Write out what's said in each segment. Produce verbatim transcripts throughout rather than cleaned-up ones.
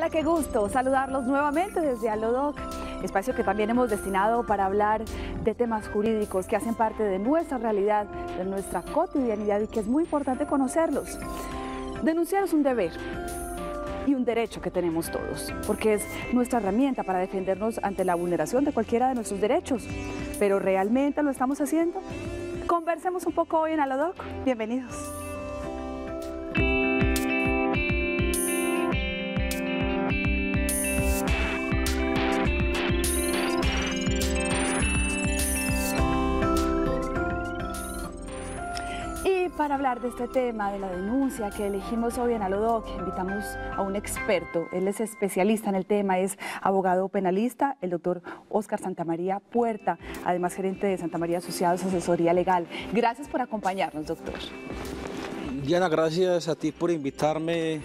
Hola, qué gusto saludarlos nuevamente desde Alodoc, espacio que también hemos destinado para hablar de temas jurídicos que hacen parte de nuestra realidad, de nuestra cotidianidad y que es muy importante conocerlos. Denunciar es un deber y un derecho que tenemos todos, porque es nuestra herramienta para defendernos ante la vulneración de cualquiera de nuestros derechos. ¿Pero realmente lo estamos haciendo? Conversemos un poco hoy en Alodoc. Bienvenidos. Para hablar de este tema, de la denuncia que elegimos hoy en Alodoc, invitamos a un experto. Él es especialista en el tema, es abogado penalista, el doctor Óscar Santamaría Puerta, además gerente de Santamaría Asociados Asesoría Legal. Gracias por acompañarnos, doctor. Diana, gracias a ti por invitarme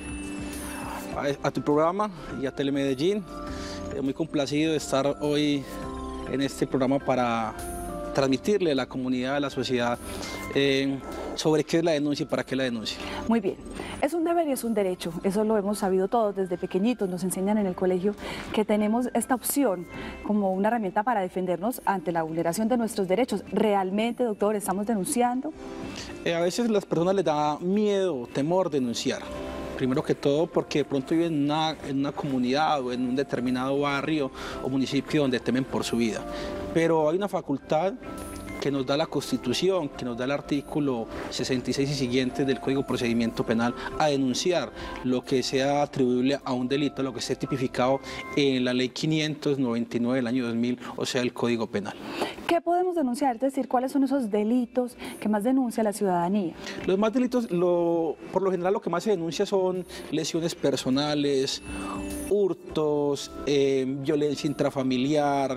a, a tu programa y a Telemedellín. Muy complacido de estar hoy en este programa para transmitirle a la comunidad, a la sociedad, eh, sobre qué es la denuncia y para qué la denuncia. Muy bien, es un deber y es un derecho, eso lo hemos sabido todos desde pequeñitos, nos enseñan en el colegio que tenemos esta opción como una herramienta para defendernos ante la vulneración de nuestros derechos. ¿Realmente, doctor, estamos denunciando? Eh, a veces a las personas les da miedo, temor denunciar. Primero que todo porque de pronto viven en una, en una comunidad o en un determinado barrio o municipio donde temen por su vida. Pero hay una facultad que nos da la Constitución, que nos da el artículo sesenta y seis y siguientes del Código de Procedimiento Penal, a denunciar lo que sea atribuible a un delito, lo que esté tipificado en la Ley quinientos noventa y nueve del año dos mil, o sea, el Código Penal. ¿Qué podemos denunciar? Es decir, ¿cuáles son esos delitos que más denuncia la ciudadanía? Los más delitos, lo, por lo general, lo que más se denuncia son lesiones personales, hurtos, eh, violencia intrafamiliar,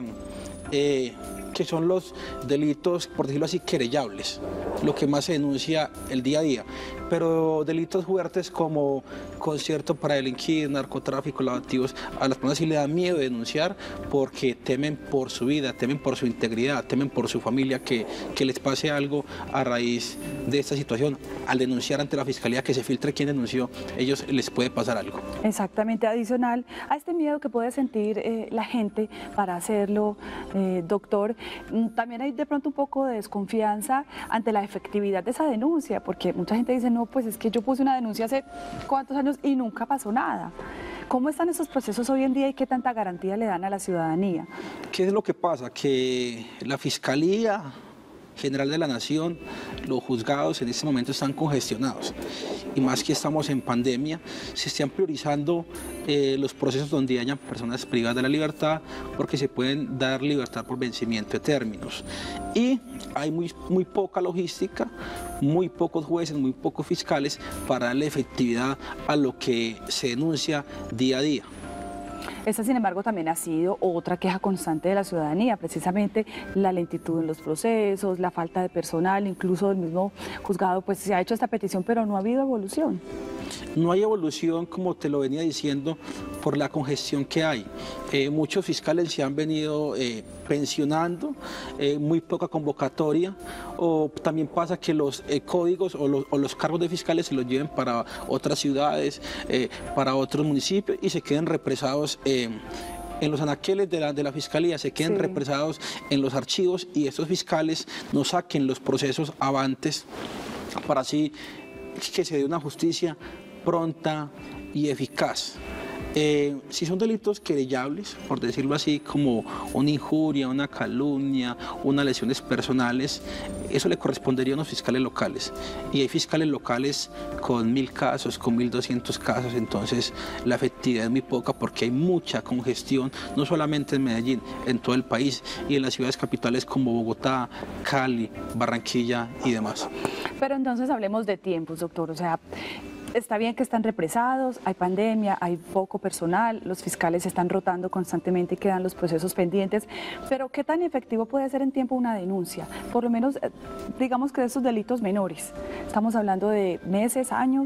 eh, que son los delitos, por decirlo así, querellables, lo que más se denuncia el día a día. Pero delitos fuertes como concierto para delinquir, narcotráfico, lavativos, a las personas sí le da miedo denunciar porque temen por su vida, temen por su integridad, temen por su familia, que, que les pase algo a raíz de esta situación. Al denunciar ante la fiscalía que se filtre quién denunció, ellos les puede pasar algo. Exactamente, adicional a este miedo que puede sentir eh, la gente para hacerlo, eh, doctor, también hay de pronto un poco de desconfianza ante la efectividad de esa denuncia, porque mucha gente dice, no, pues es que yo puse una denuncia hace cuántos años y nunca pasó nada. ¿Cómo están esos procesos hoy en día y qué tanta garantía le dan a la ciudadanía? ¿Qué es lo que pasa? Que la Fiscalía General de la Nación, los juzgados en este momento están congestionados y más que estamos en pandemia, se están priorizando eh, los procesos donde hayan personas privadas de la libertad porque se pueden dar libertad por vencimiento de términos y hay muy, muy poca logística, muy pocos jueces, muy pocos fiscales para darle efectividad a lo que se denuncia día a día. Esta, sin embargo, también ha sido otra queja constante de la ciudadanía, precisamente la lentitud en los procesos, la falta de personal, incluso del mismo juzgado, pues se ha hecho esta petición, pero no ha habido evolución. No hay evolución, como te lo venía diciendo, por la congestión que hay. Eh, muchos fiscales se han venido eh, pensionando, eh, muy poca convocatoria, o también pasa que los eh, códigos o los, o los cargos de fiscales se los lleven para otras ciudades, eh, para otros municipios y se queden represados eh, en los anaqueles de la, de la Fiscalía, se queden sí. represados en los archivos y estos fiscales no saquen los procesos avantes para así que se dé una justicia pronta y eficaz. Eh, si son delitos querellables, por decirlo así, como una injuria, una calumnia, unas lesiones personales, eso le correspondería a unos fiscales locales. Y hay fiscales locales con mil casos, con mil doscientos casos, entonces la efectividad es muy poca porque hay mucha congestión, no solamente en Medellín, en todo el país y en las ciudades capitales como Bogotá, Cali, Barranquilla y demás. Pero entonces hablemos de tiempos, doctor, o sea, está bien que están represados, hay pandemia, hay poco personal, los fiscales están rotando constantemente y quedan los procesos pendientes, pero ¿qué tan efectivo puede ser en tiempo una denuncia? Por lo menos, digamos que de esos delitos menores, estamos hablando de meses, años.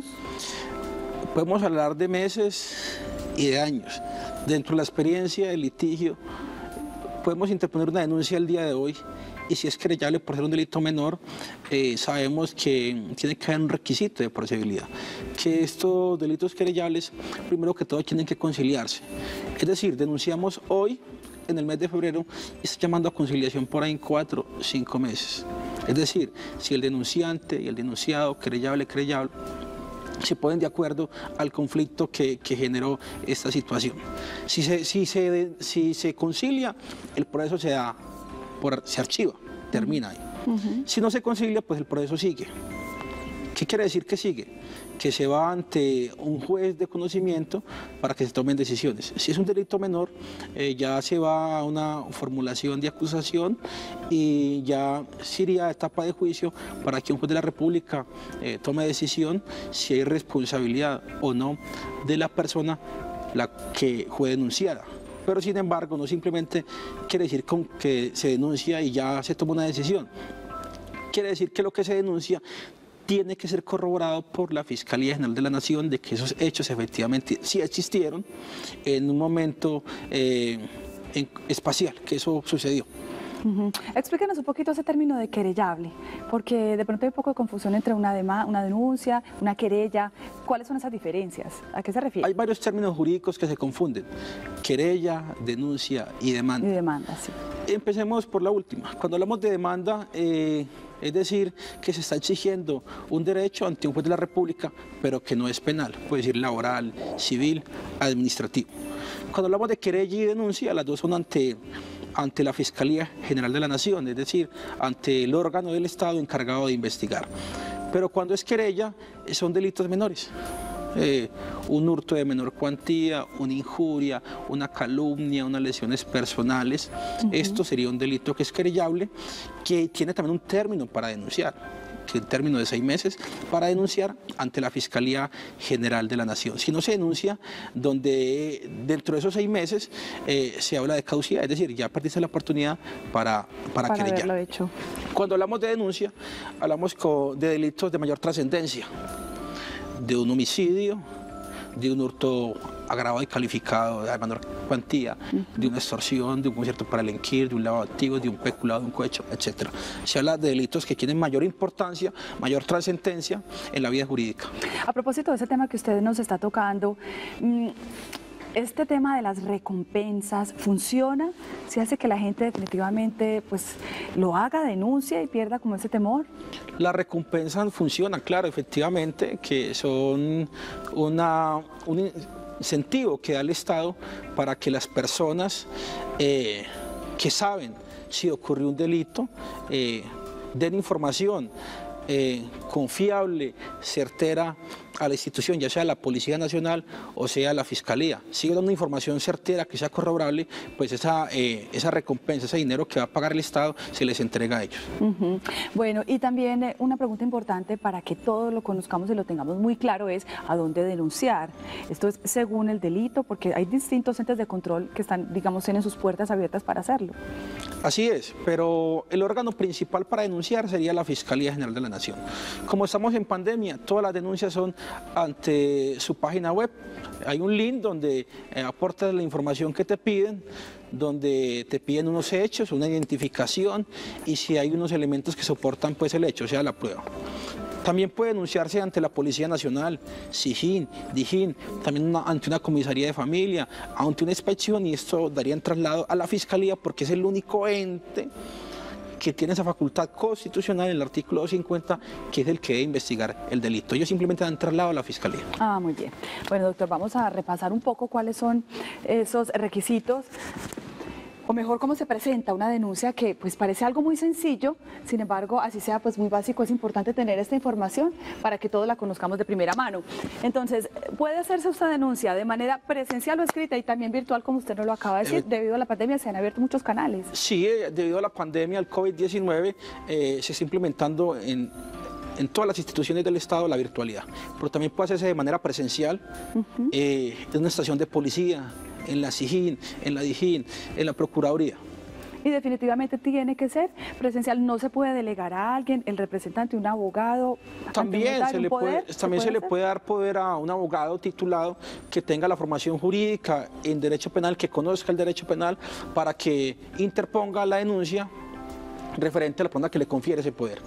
Podemos hablar de meses y de años. Dentro de la experiencia del litigio, podemos interponer una denuncia el día de hoy y si es querellable por ser un delito menor, eh, sabemos que tiene que haber un requisito de procedibilidad, que estos delitos querellables, primero que todo, tienen que conciliarse. Es decir, denunciamos hoy, en el mes de febrero, y está llamando a conciliación por ahí en cuatro, cinco meses. Es decir, si el denunciante y el denunciado, querellable, querellable, se ponen de acuerdo al conflicto que, que generó esta situación. Si se, si, se, si se concilia, el proceso se, da por, se archiva, termina ahí. Uh-huh. Si no se concilia, pues el proceso sigue. ¿Qué quiere decir que sigue? Que se va ante un juez de conocimiento para que se tomen decisiones. Si es un delito menor, eh, ya se va a una formulación de acusación y ya se iría a etapa de juicio para que un juez de la República eh, tome decisión si hay responsabilidad o no de la persona la que fue denunciada. Pero sin embargo, no simplemente quiere decir con que se denuncia y ya se toma una decisión. Quiere decir que lo que se denuncia tiene que ser corroborado por la Fiscalía General de la Nación de que esos hechos efectivamente sí existieron en un momento eh, en, espacial, que eso sucedió. Uh-huh. Explíquenos un poquito ese término de querellable, porque de pronto hay un poco de confusión entre una, una denuncia, una querella. ¿Cuáles son esas diferencias? ¿A qué se refiere? Hay varios términos jurídicos que se confunden: querella, denuncia y demanda. Y demanda, sí. Empecemos por la última. Cuando hablamos de demanda, eh, es decir, que se está exigiendo un derecho ante un juez de la República, pero que no es penal, puede decir laboral, civil, administrativo. Cuando hablamos de querella y denuncia, las dos son ante, ante la Fiscalía General de la Nación, es decir, ante el órgano del Estado encargado de investigar. Pero cuando es querella, son delitos menores. Eh, un hurto de menor cuantía, una injuria, una calumnia, unas lesiones personales. Uh-huh. Esto sería un delito que es querellable, que tiene también un término para denunciar, que es el término de seis meses para denunciar ante la Fiscalía General de la Nación. Si no se denuncia, donde dentro de esos seis meses eh, se habla de caducidad, es decir, ya perdiste la oportunidad para, para, para querellar. Haberlo hecho. Cuando hablamos de denuncia, hablamos de delitos de mayor trascendencia, de un homicidio, de un hurto agravado y calificado de menor cuantía, uh-huh. de una extorsión, de un concierto para delinquir, de un lavado de activos, de un peculado, de un cohecho, etcétera. Se habla de delitos que tienen mayor importancia, mayor trascendencia en la vida jurídica. A propósito de ese tema que usted nos está tocando, ¿este tema de las recompensas funciona? ¿Se hace que la gente definitivamente pues, lo haga, denuncie y pierda como ese temor? Las recompensas funcionan, claro, efectivamente, que son una, un incentivo que da el Estado para que las personas eh, que saben si ocurrió un delito eh, den información eh, confiable, certera a la institución, ya sea la Policía Nacional o sea la Fiscalía. Si dan una información certera que sea corroborable, pues esa, eh, esa recompensa, ese dinero que va a pagar el Estado, se les entrega a ellos. Uh-huh. Bueno, y también eh, una pregunta importante para que todos lo conozcamos y lo tengamos muy claro es a dónde denunciar. Esto es según el delito, porque hay distintos entes de control que están, digamos, tienen sus puertas abiertas para hacerlo. Así es, pero el órgano principal para denunciar sería la Fiscalía General de la Nación. Como estamos en pandemia, todas las denuncias son ante su página web. Hay un link donde eh, aportas la información que te piden, donde te piden unos hechos, una identificación y si hay unos elementos que soportan pues el hecho, o sea, la prueba. También puede denunciarse ante la Policía Nacional, SIJIN, DIJÍN, también una, ante una comisaría de familia, ante una inspección, y esto daría en traslado a la Fiscalía porque es el único ente que tiene esa facultad constitucional en el artículo doscientos cincuenta, que es el que debe investigar el delito. Ellos simplemente dan traslado a la Fiscalía. Ah, muy bien. Bueno, doctor, vamos a repasar un poco cuáles son esos requisitos, o mejor, cómo se presenta una denuncia que pues parece algo muy sencillo, sin embargo, así sea pues muy básico, es importante tener esta información para que todos la conozcamos de primera mano. Entonces, ¿puede hacerse esta denuncia de manera presencial o escrita y también virtual, como usted nos lo acaba de decir? Eh, debido a la pandemia se han abierto muchos canales. Sí, debido a la pandemia, al COVID diecinueve, eh, se está implementando en... en todas las instituciones del Estado la virtualidad, pero también puede hacerse de manera presencial, uh-huh. eh, en una estación de policía, en la SIJIN, en la DIJÍN, en la Procuraduría. Y definitivamente tiene que ser presencial, no se puede delegar a alguien, el representante, un abogado. También, se le, poder, puede, también se, se le puede dar poder a un abogado titulado que tenga la formación jurídica en derecho penal, que conozca el derecho penal, para que interponga la denuncia referente a la persona que le confiere ese poder.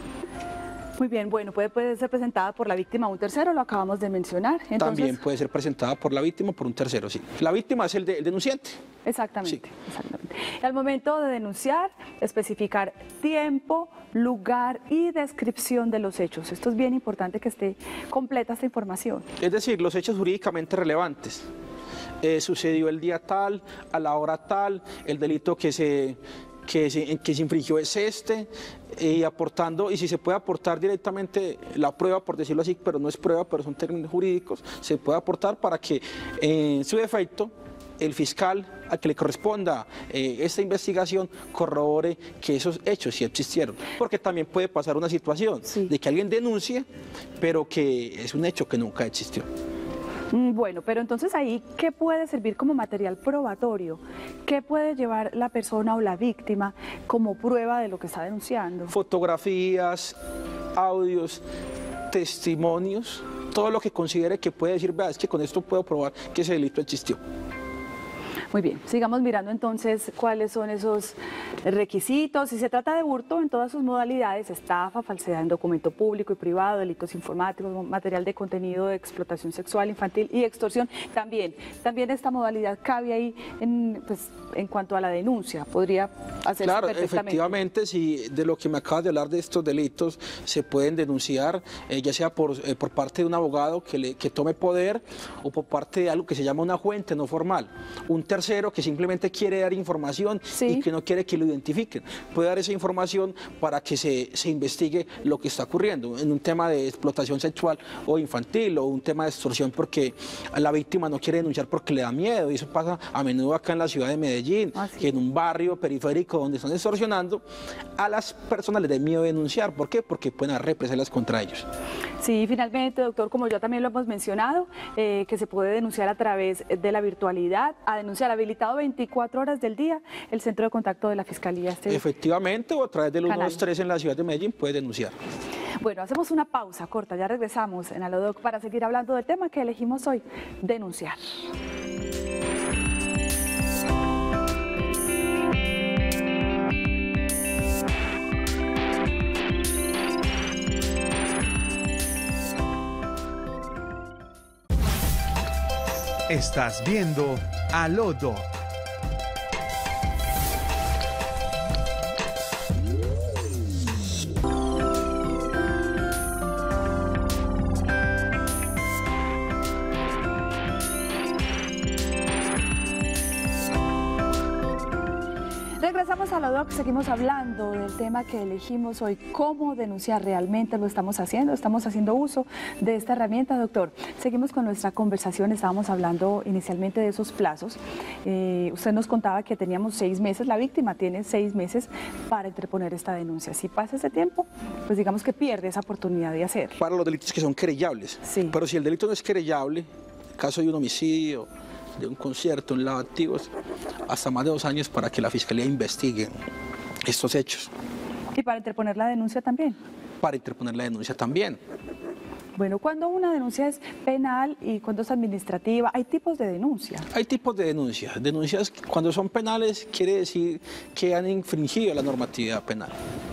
Muy bien, bueno, puede, puede ser presentada por la víctima o un tercero, lo acabamos de mencionar. Entonces, también puede ser presentada por la víctima o por un tercero, sí. La víctima es el, de, el denunciante. Exactamente, sí. exactamente. Al momento de denunciar, especificar tiempo, lugar y descripción de los hechos. Esto es bien importante que esté completa esta información. Es decir, los hechos jurídicamente relevantes. Eh, sucedió el día tal, a la hora tal, el delito que se... Que se, que se infringió es este, y aportando, y si se puede aportar directamente la prueba, por decirlo así, pero no es prueba, pero son términos jurídicos, se puede aportar para que en su defecto el fiscal a que le corresponda eh, esta investigación corrobore que esos hechos sí existieron, porque también puede pasar una situación sí. de que alguien denuncie, pero que es un hecho que nunca existió. Bueno, pero entonces ahí, ¿qué puede servir como material probatorio? ¿Qué puede llevar la persona o la víctima como prueba de lo que está denunciando? Fotografías, audios, testimonios, todo lo que considere que puede decir, vea, es que con esto puedo probar que ese delito existió. Muy bien, sigamos mirando entonces cuáles son esos requisitos. Si se trata de hurto en todas sus modalidades, estafa, falsedad en documento público y privado, delitos informáticos, material de contenido de explotación sexual infantil y extorsión, también, también esta modalidad cabe ahí en, pues, en cuanto a la denuncia, podría hacerse claro, perfectamente. Efectivamente, si de lo que me acabas de hablar de estos delitos se pueden denunciar, eh, ya sea por, eh, por parte de un abogado que, le, que tome poder o por parte de algo que se llama una fuente no formal, un tercero que simplemente quiere dar información sí. y que no quiere que lo identifiquen. Puede dar esa información para que se, se investigue lo que está ocurriendo en un tema de explotación sexual o infantil o un tema de extorsión porque la víctima no quiere denunciar porque le da miedo, y eso pasa a menudo acá en la ciudad de Medellín, ah, sí. que en un barrio periférico donde están extorsionando, a las personas les da miedo denunciar. ¿Por qué? Porque pueden haber represalias contra ellos. Sí, finalmente, doctor, como ya también lo hemos mencionado, eh, que se puede denunciar a través de la virtualidad, a denunciar habilitado veinticuatro horas del día el centro de contacto de la Fiscalía. Este Efectivamente, o a través del uno dos tres en la ciudad de Medellín puede denunciar. Bueno, hacemos una pausa corta, ya regresamos en Alodoc para seguir hablando del tema que elegimos hoy, denunciar. Estás viendo Alodoc. Regresamos a Alodoc, seguimos hablando del tema que elegimos hoy, cómo denunciar. Realmente lo estamos haciendo, estamos haciendo uso de esta herramienta, doctor. Seguimos con nuestra conversación, estábamos hablando inicialmente de esos plazos. Eh, usted nos contaba que teníamos seis meses, la víctima tiene seis meses para interponer esta denuncia. Si pasa ese tiempo, pues digamos que pierde esa oportunidad de hacer. Para los delitos que son querellables, sí. Pero si el delito no es querellable, en caso de un homicidio, de un concierto, un lavado de activos, hasta más de dos años para que la Fiscalía investigue estos hechos. ¿Y para interponer la denuncia también? Para interponer la denuncia también. Bueno, cuando una denuncia es penal y cuando es administrativa, ¿hay tipos de denuncia? Hay tipos de denuncias. Denuncias cuando son penales quiere decir que han infringido la normatividad penal.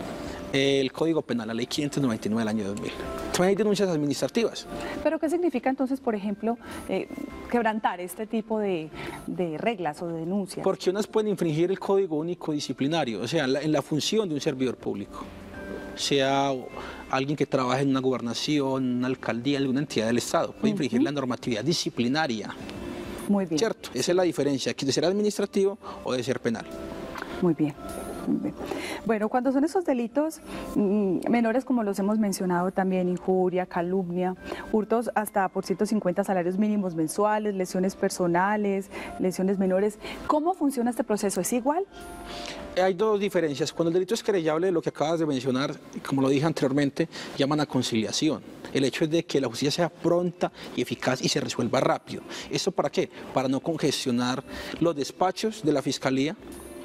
El Código Penal, la Ley quinientos noventa y nueve del año dos mil. También hay denuncias administrativas. ¿Pero qué significa entonces, por ejemplo, eh, quebrantar este tipo de, de reglas o de denuncias? Porque unas pueden infringir el Código Único Disciplinario, o sea, en la, en la función de un servidor público, sea alguien que trabaje en una gobernación, una alcaldía, alguna entidad del Estado, puede infringir uh-huh. la normatividad disciplinaria. Muy bien. ¿Cierto? Esa es la diferencia, de ser administrativo o de ser penal. Muy bien. Bueno, cuando son esos delitos mmm, menores, como los hemos mencionado también, injuria, calumnia, hurtos hasta por ciento cincuenta salarios mínimos mensuales, lesiones personales, lesiones menores, ¿cómo funciona este proceso? ¿Es igual? Hay dos diferencias. Cuando el delito es querellable, lo que acabas de mencionar, como lo dije anteriormente, llaman a conciliación. El hecho es de que la justicia sea pronta y eficaz y se resuelva rápido. ¿Esto para qué? Para no congestionar los despachos de la Fiscalía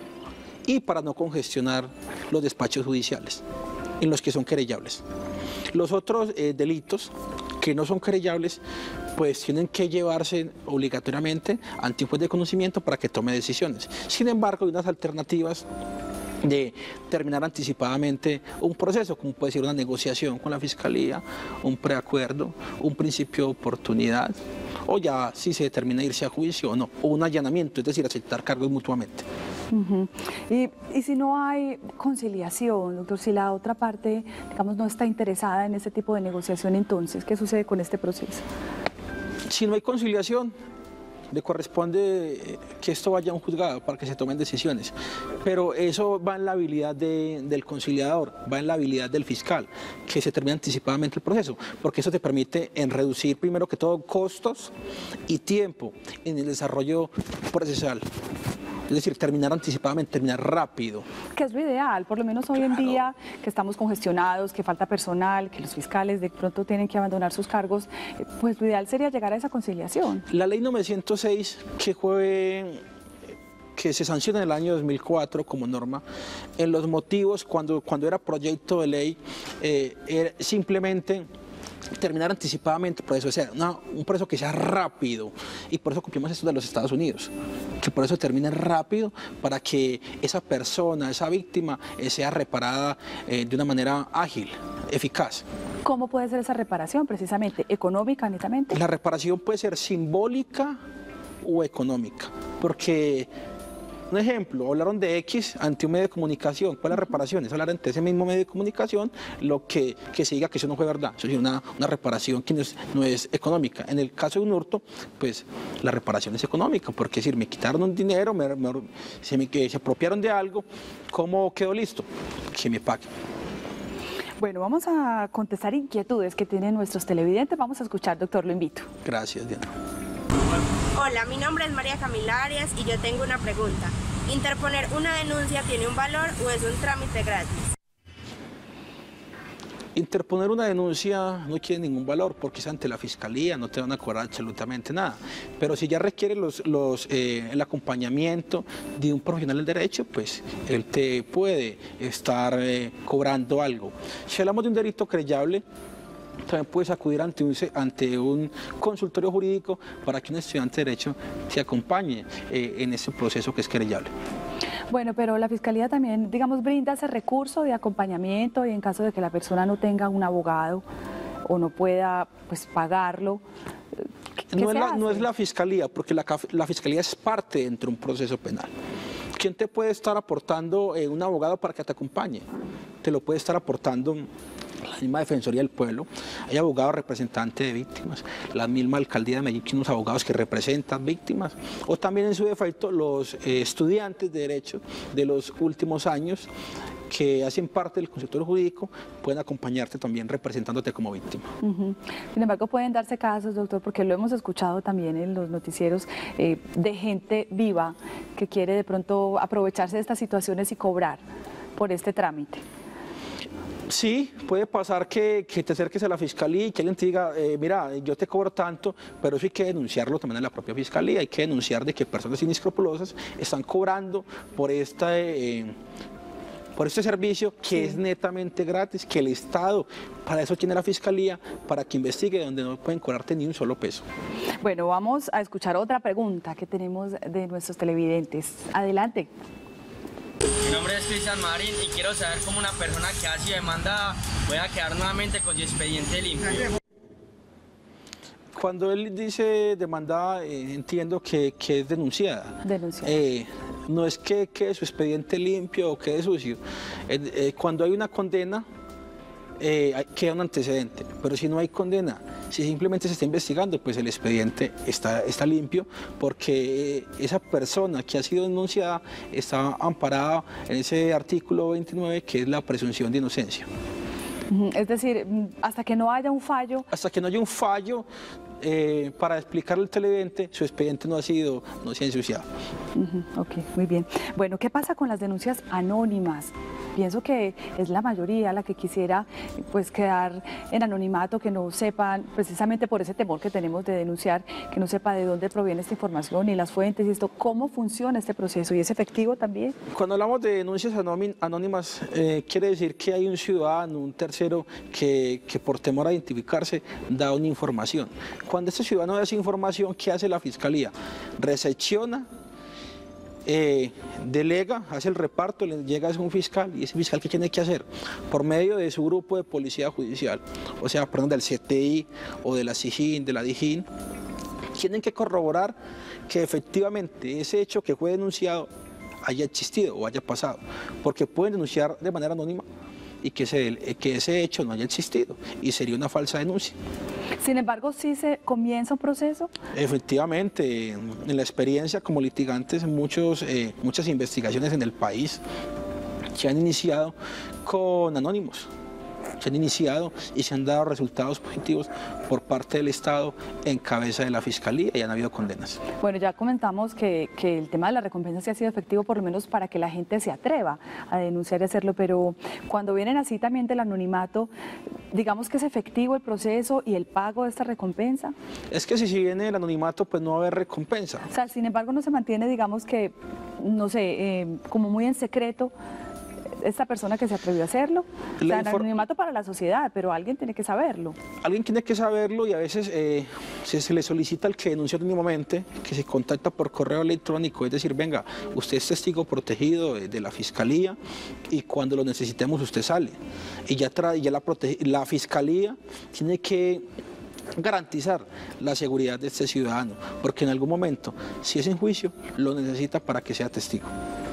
y para no congestionar los despachos judiciales en los que son querellables. Los otros eh, delitos que no son querellables, pues tienen que llevarse obligatoriamente ante un juez de conocimiento para que tome decisiones. Sin embargo, hay unas alternativas de terminar anticipadamente un proceso, como puede ser una negociación con la Fiscalía, un preacuerdo, un principio de oportunidad, o ya si se determina irse a juicio o no, o un allanamiento, es decir, aceptar cargos mutuamente. Uh-huh. y, y si no hay conciliación, doctor, si la otra parte, digamos, no está interesada en ese tipo de negociación, entonces, ¿qué sucede con este proceso? Si no hay conciliación, le corresponde que esto vaya a un juzgado para que se tomen decisiones, pero eso va en la habilidad de, del conciliador, va en la habilidad del fiscal, que se termine anticipadamente el proceso, porque eso te permite en reducir primero que todo costos y tiempo en el desarrollo procesal. Es decir, terminar anticipadamente, terminar rápido. Que es lo ideal, por lo menos hoy claro. en día, que estamos congestionados, que falta personal, que los fiscales de pronto tienen que abandonar sus cargos, pues lo ideal sería llegar a esa conciliación. La ley novecientos seis, que fue, que se sanciona en el año dos mil cuatro como norma, en los motivos, cuando, cuando era proyecto de ley, eh, era simplemente terminar anticipadamente el proceso, o sea, una, un proceso que sea rápido, y por eso copiamos esto de los Estados Unidos, que por eso termine rápido para que esa persona, esa víctima, eh, sea reparada eh, de una manera ágil, eficaz. ¿Cómo puede ser esa reparación precisamente? ¿Económica netamente? La reparación puede ser simbólica o económica, porque un ejemplo, hablaron de X ante un medio de comunicación. ¿Cuál es la reparación? Es hablar ante ese mismo medio de comunicación lo que, que se diga que eso no fue verdad. Eso es una, una reparación que no es, no es económica. En el caso de un hurto, pues la reparación es económica, porque es decir, me quitaron un dinero, me, me, se, me, se apropiaron de algo, ¿cómo quedó listo? Que me paguen. Bueno, vamos a contestar inquietudes que tienen nuestros televidentes. Vamos a escuchar, doctor, lo invito. Gracias, Diana. Hola, mi nombre es María Camila Arias y yo tengo una pregunta. ¿Interponer una denuncia tiene un valor o es un trámite gratis? Interponer una denuncia no tiene ningún valor porque es ante la Fiscalía, no te van a cobrar absolutamente nada. Pero si ya requiere los, los, eh, el acompañamiento de un profesional del derecho, pues él te puede estar eh, cobrando algo. Si hablamos de un delito creyable, también puedes acudir ante un, ante un consultorio jurídico para que un estudiante de Derecho te acompañe eh, en ese proceso que es querellable. Bueno, pero la Fiscalía también, digamos, brinda ese recurso de acompañamiento y en caso de que la persona no tenga un abogado o no pueda pues pagarlo. ¿Qué no, se es la, hace? no es la Fiscalía, porque la, la Fiscalía es parte dentro de un proceso penal. ¿Quién te puede estar aportando eh, un abogado para que te acompañe? Te lo puede estar aportando la misma Defensoría del Pueblo, hay abogados representantes de víctimas, la misma Alcaldía de Medellín, unos abogados que representan víctimas, o también en su defecto los eh, estudiantes de Derecho de los últimos años que hacen parte del consultorio jurídico pueden acompañarte también representándote como víctima. Uh-huh. Sin embargo, pueden darse casos, doctor, porque lo hemos escuchado también en los noticieros, eh, de gente viva que quiere de pronto aprovecharse de estas situaciones y cobrar por este trámite. Sí, puede pasar que, que te acerques a la Fiscalía y que alguien te diga, eh, mira, yo te cobro tanto, pero eso hay que denunciarlo también en la propia Fiscalía, hay que denunciar de que personas inescrupulosas están cobrando por esta... Eh, por este servicio que sí. es netamente gratis, que el Estado, para eso tiene la Fiscalía, para que investigue donde no pueden cobrarte ni un solo peso. Bueno, vamos a escuchar otra pregunta que tenemos de nuestros televidentes. Adelante. Mi nombre es Cristian Marín y quiero saber cómo una persona que ha sido demandada pueda quedar nuevamente con su expediente limpio. Cuando él dice demandada, eh, entiendo que, que es denunciada. Denunciada. Eh, no es que quede su expediente limpio o quede sucio. Eh, eh, cuando hay una condena, eh, queda un antecedente. Pero si no hay condena, si simplemente se está investigando, pues el expediente está, está limpio porque eh, esa persona que ha sido denunciada está amparada en ese artículo veintinueve que es la presunción de inocencia. Es decir, hasta que no haya un fallo... Hasta que no haya un fallo, eh, para explicarle al televidente, su expediente no ha sido, no se ha ensuciado. Uh-huh, ok, muy bien. Bueno, ¿qué pasa con las denuncias anónimas? Pienso que es la mayoría la que quisiera pues quedar en anonimato, que no sepan, precisamente por ese temor que tenemos de denunciar, que no sepa de dónde proviene esta información y las fuentes y esto, cómo funciona este proceso y es efectivo también. Cuando hablamos de denuncias anónimas, eh, quiere decir que hay un ciudadano, un tercero, que, que por temor a identificarse da una información. Cuando este ciudadano da esa información, ¿qué hace la Fiscalía? Recepciona eh, delega, hace el reparto, le llega a un fiscal, y ese fiscal, ¿qué tiene que hacer? Por medio de su grupo de policía judicial, o sea, perdón, del C T I o de la SIJIN, de la DIJÍN, tienen que corroborar que efectivamente ese hecho que fue denunciado haya existido o haya pasado, porque pueden denunciar de manera anónima y que ese, que ese hecho no haya existido y sería una falsa denuncia. Sin embargo, ¿sí se comienza un proceso? Efectivamente, en la experiencia como litigantes, muchos, eh, muchas investigaciones en el país se han iniciado con anónimos, se han iniciado y se han dado resultados positivos por parte del Estado en cabeza de la Fiscalía y han habido condenas. Bueno, ya comentamos que, que el tema de la recompensa sí ha sido efectivo, por lo menos para que la gente se atreva a denunciar y hacerlo, pero cuando vienen así también del anonimato, digamos que es efectivo el proceso y el pago de esta recompensa. Es que si viene el anonimato, pues no va a haber recompensa. O sea, sin embargo, no se mantiene, digamos que, no sé, eh, como muy en secreto, esta persona que se atrevió a hacerlo. O sea, el anonimato para la sociedad, pero alguien tiene que saberlo. Alguien tiene que saberlo y a veces eh, se, se le solicita al que denuncia anónimamente que se contacta por correo electrónico, es decir, venga, usted es testigo protegido de, de la Fiscalía y cuando lo necesitemos usted sale. Y ya, tra ya la, la Fiscalía tiene que garantizar la seguridad de este ciudadano, porque en algún momento, si es en juicio, lo necesita para que sea testigo.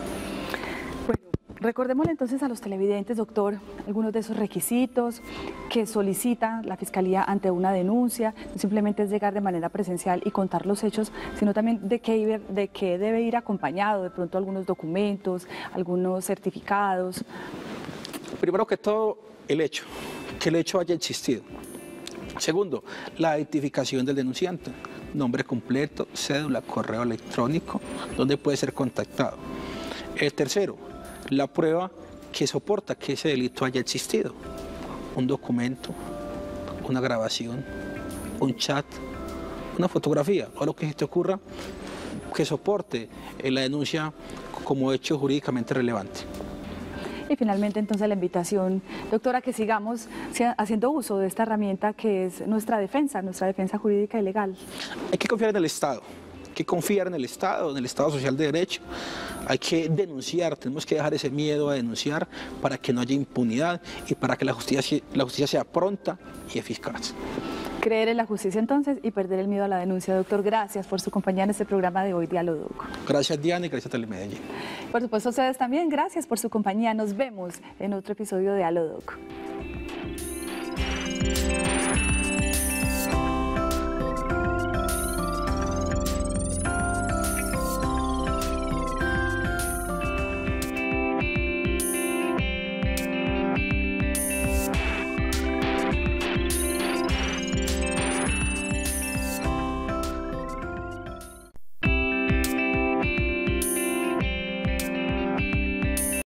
Recordémosle entonces a los televidentes, doctor, algunos de esos requisitos que solicita la Fiscalía ante una denuncia. No simplemente es llegar de manera presencial y contar los hechos, sino también de qué, de qué debe ir acompañado, de pronto algunos documentos, algunos certificados. Primero que todo, el hecho, que el hecho haya existido. Segundo, la identificación del denunciante, nombre completo, cédula, correo electrónico, donde puede ser contactado. El tercero, la prueba que soporta que ese delito haya existido, un documento, una grabación, un chat, una fotografía o lo que se te ocurra que soporte la denuncia como hecho jurídicamente relevante. Y finalmente entonces la invitación, doctora, que sigamos haciendo uso de esta herramienta que es nuestra defensa, nuestra defensa jurídica y legal. Hay que confiar en el Estado. Hay que confiar en el Estado, en el Estado social de derecho, hay que denunciar, tenemos que dejar ese miedo a denunciar para que no haya impunidad y para que la justicia, la justicia sea pronta y eficaz. Creer en la justicia entonces y perder el miedo a la denuncia. Doctor, gracias por su compañía en este programa de hoy de Alodoc. Gracias, Diana, y gracias a Telemedellín. Por supuesto, a ustedes también, gracias por su compañía. Nos vemos en otro episodio de Alodoc.